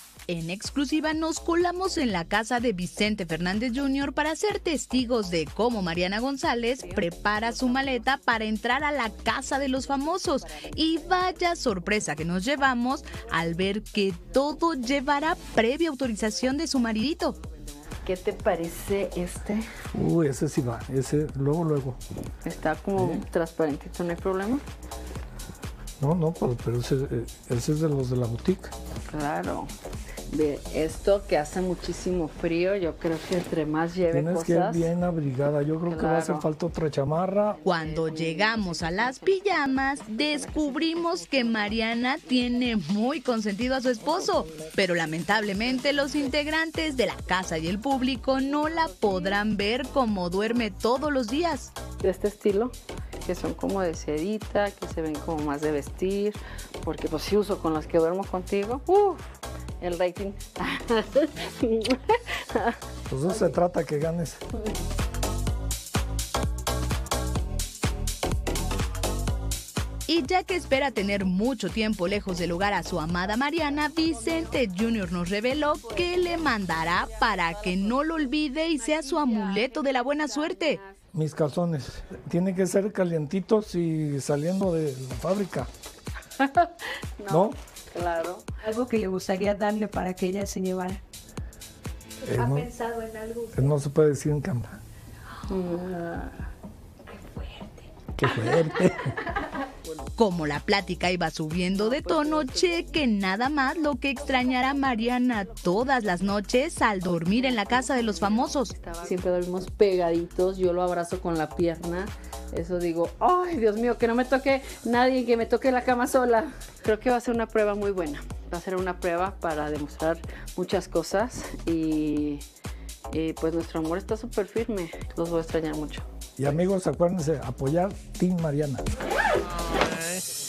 En exclusiva nos colamos en la casa de Vicente Fernández Jr. para ser testigos de cómo Mariana González prepara su maleta para entrar a la casa de los famosos. Y vaya sorpresa que nos llevamos al ver que todo llevará previa autorización de su maridito. ¿Qué te parece este? Uy, ese sí va, ese luego. Está como transparentito, ¿no hay problema? No, pero ese es de los de la boutique. Claro. De esto que hace muchísimo frío, yo creo que entre más lleve Tienes cosas... que ir bien abrigada, yo creo que va a hacer falta otra chamarra. Cuando llegamos a las pijamas, descubrimos que Mariana tiene muy consentido a su esposo, pero lamentablemente los integrantes de la casa y el público no la podrán ver como duerme todos los días. De este estilo, que son como de sedita, que se ven como más de vestir, porque pues si uso con las que duermo contigo, el rating. Pues eso se trata, que ganes. Y ya que espera tener mucho tiempo lejos del hogar a su amada Mariana, Vicente Jr. nos reveló que le mandará para que no lo olvide y sea su amuleto de la buena suerte. Mis calzones tienen que ser calientitos y saliendo de la fábrica. ¿No? Claro. Algo que le gustaría darle para que ella se llevara. ¿Ha pensado en algo? No se puede decir en cámara. Qué fuerte. Como la plática iba subiendo de tono, cheque nada más lo que extrañará Mariana todas las noches al dormir en la casa de los famosos. Siempre dormimos pegaditos, yo lo abrazo con la pierna. Eso digo, ay, Dios mío, que no me toque nadie, que me toque la cama sola. Creo que va a ser una prueba muy buena. Va a ser una prueba para demostrar muchas cosas y pues nuestro amor está súper firme. Los voy a extrañar mucho. Y amigos, acuérdense, apoyar Team Mariana.